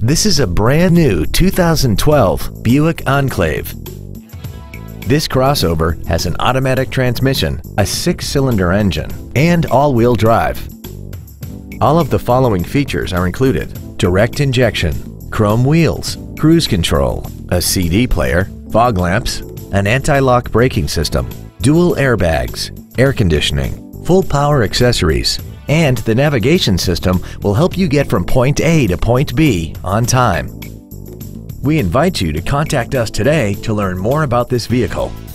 This is a brand new 2012 Buick Enclave. This crossover has an automatic transmission, a 6-cylinder engine, and all-wheel drive. All of the following features are included: direct injection, chrome wheels, cruise control, a CD player, fog lamps, an anti-lock braking system, dual airbags, air conditioning, full power accessories, and the navigation system will help you get from point A to point B on time. We invite you to contact us today to learn more about this vehicle.